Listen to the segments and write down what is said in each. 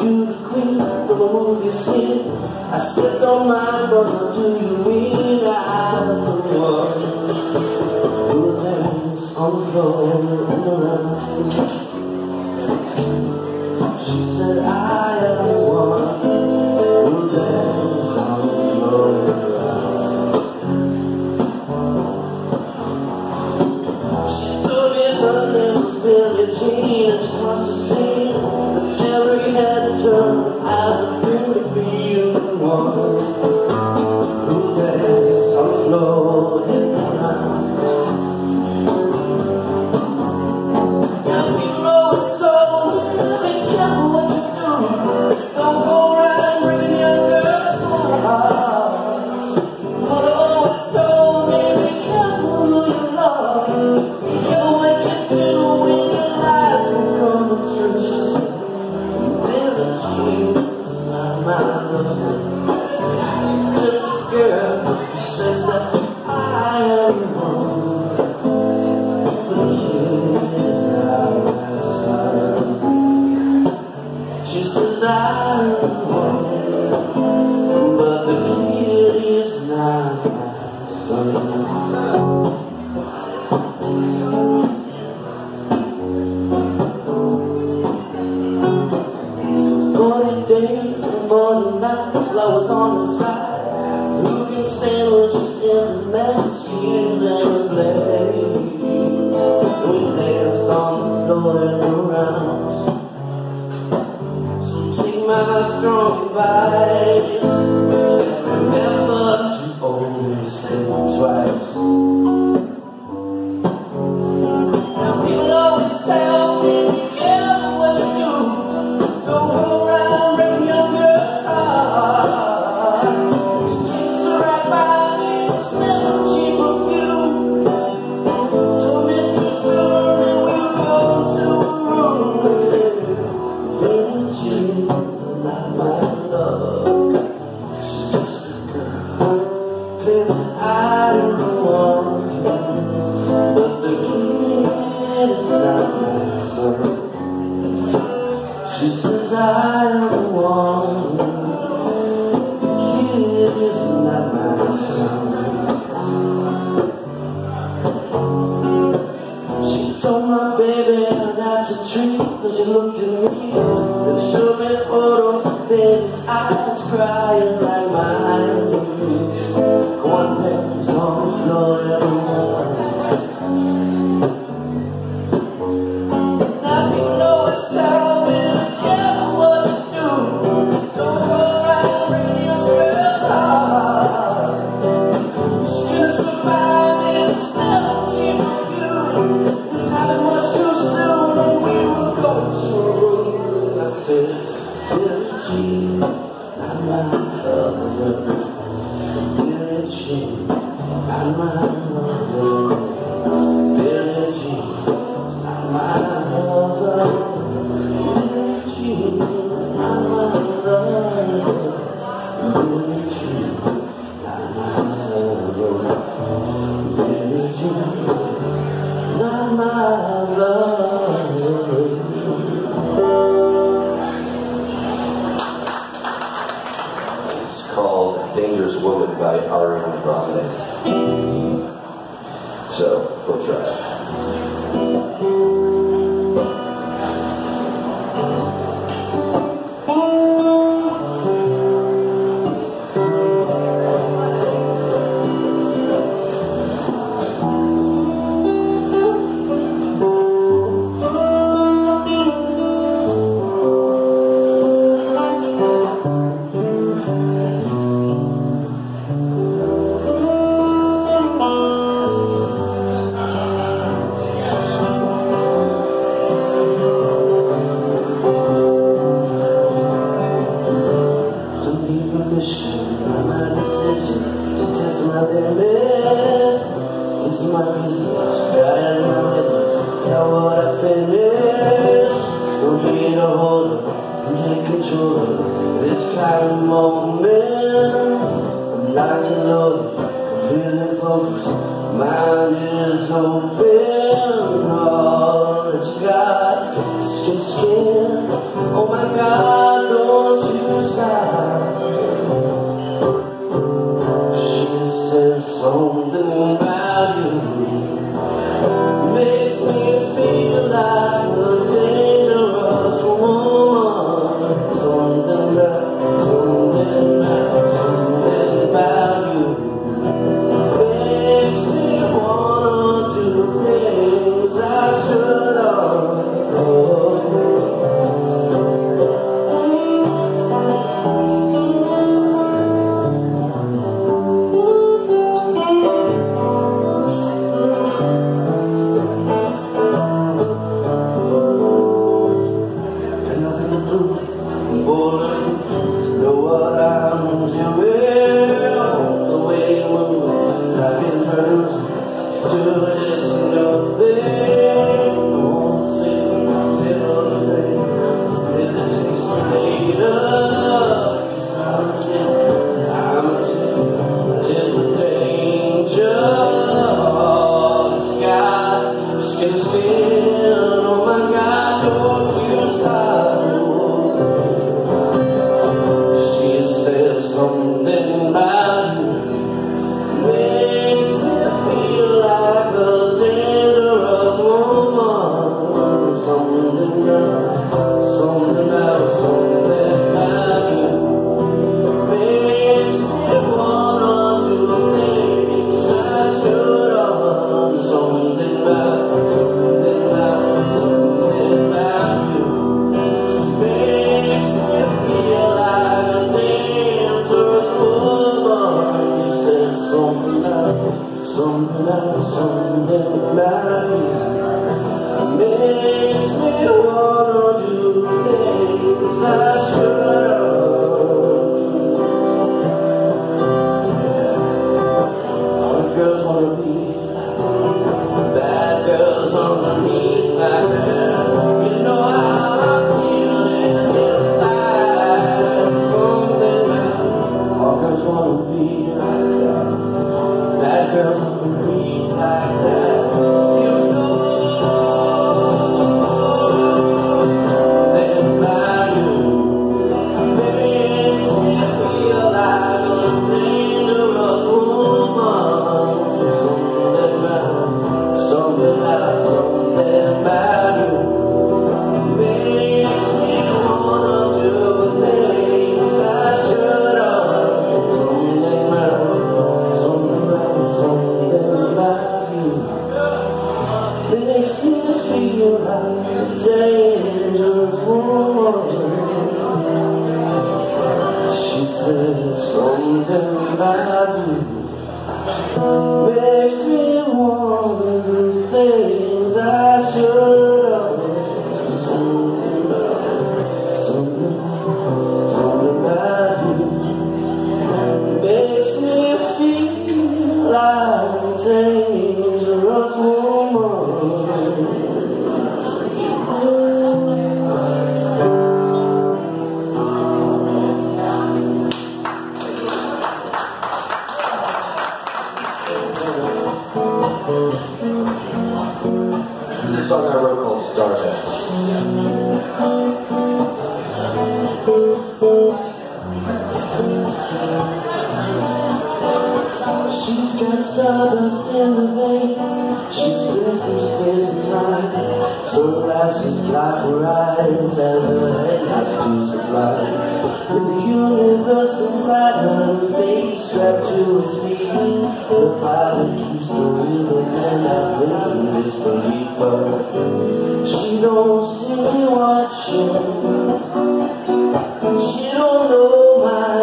you the queen from a movie scene. I said don't mind, but what do you mean? I'm the one who will dance on the floor and around. She said I am the one who will dance on the floor and around. She told me her name was Billie Jean, and she wants to sing with every head turned. Eyes are green to be the one who will dance on the floor and around. Now people always told me, be careful what you do. Don't go around breaking young girls' hearts. But always told me, be careful who you love. Be careful what you do when your life will come to truth. She said, Billie Jean is not my love. She's just a girl who says that I am the one. But the kid is not my son. She says I am the one, but the kid is not my son. 40 days and 40 nights, love was on the side. Who can stand when she's in the mad schemes and plays? And we danced on the floor and around. So take my strong advice and remember to only say twice. Now people always tell me, be careful what you do. Don't go around breaking young girls' hearts. She kicks the right by me, smell of cheap perfume. Told me too soon that we would go to a room. Billie Jean is not my love. She's just a girl, claims that I am the one. But the kid is not my son. She says I am the one. The kid is not my son. She told my baby that's a treat, but she looked at me and showed me a photo of baby's eyes crying like mine. One dance on the floor and around. Now people always tell me, be careful what you do. Don't go around breaking young girls' hearts. She just reminded me of the smell of cheap perfume. This happened much too soon when we were going to a room. I said, Billie Jean, not my lover. Billie Jean, not my lover. Billie Jean is not my lover. Billie Jean, not my lover. Billie Jean, not my lover. Billie Jean is not my lover. It's called Dangerous Woman by Ariana Grande. So, we'll try it. It's my business, God has my witness. Tell what I finish. Don't be a holder, take control of this kind of moment. I'd like to know you, completely focused. Mind is open, all that you got, skin. Oh my God. Something about you makes me wanna do things I should've. All the girls wanna be bad girls underneath like that. You know how I feel inside. Something about all girls wanna be like that. Bad girls wanna be like that. You know something about you makes me feel like a dangerous woman. Something about you makes me wanna do things I should've. Something about you makes me feel like a dangerous woman. She says something about you makes me wanna do things I should've. Something about you makes me feel like a dangerous woman. This is a song I wrote called Stardust. She's got stardust in her veins. She's spins through space and time. Sunglasses block her eyes as her headlights do sublime. With the universe inside her face strapped to her sleeve, the pilot keeps the rhythm and I blinking disbelief. But she don't see me watching. She don't know my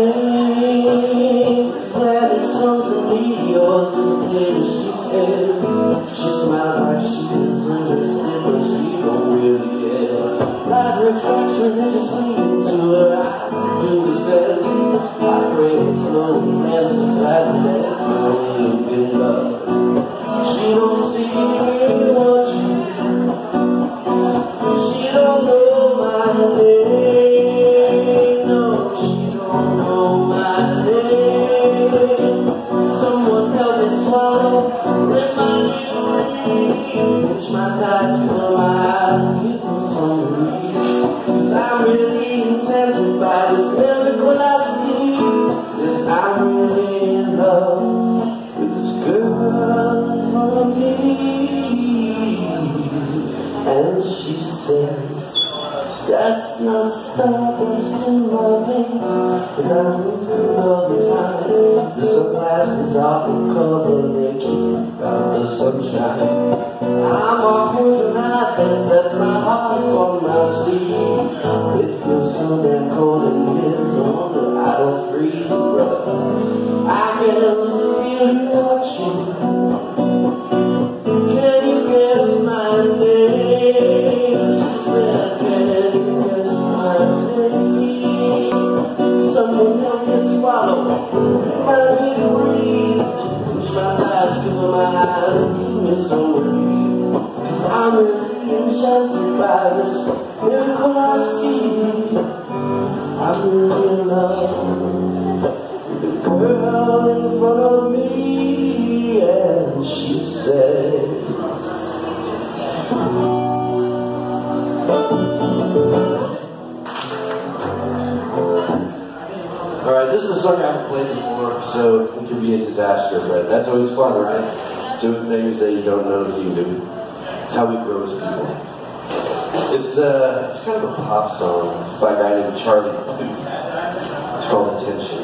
name. Planet suns and meteors disappear as she stares. She smiles like she is interested, but she don't really care. Light reflects religiously into her eyes and do the same. I pray that no one exercises that's my way of being loved. She don't see me watching. She don't know my name. No, she don't know my name. Someone help me swallow. Remind me to breathe. Pinch my thighs, fill my eyes, and give me some relief. 'Cause I'm really enchanted by this miracle I see. Yes, I'm really in love with this girl in front of me. And she says, that's not stardust in my veins. As I move through all the time, the sunglasses often cover, they keep out the sunshine. I'm awkward and I dance, that's my heart on my sleeve. It feels so damn cold in here, no wonder I don't freeze, brother. I can feel you watching. Can you guess my name? She said, can you guess my name? Someone help me swallow, remind me to breathe. Push my eyes, cover my eyes, and give me some relief. I'm enchanted by this miracle I see. I'm really in love with the girl in front of me, and she says, Alright, this is a song I haven't played before, so it could be a disaster, but that's always fun, right? Doing things that you don't know if you can do. It's how we grow as people. It's kind of a pop song. It's by a guy named Charlie Puth. It's called Attention.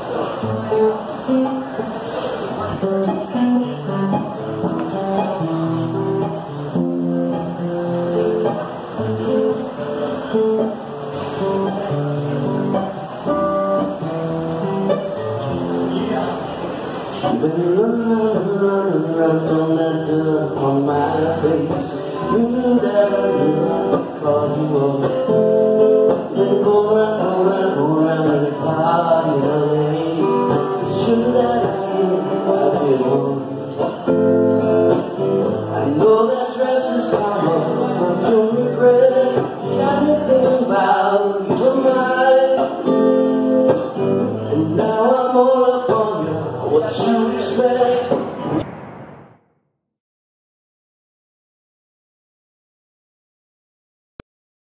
You've been running, don't let her on my face. You knew that I knew I'd call you up.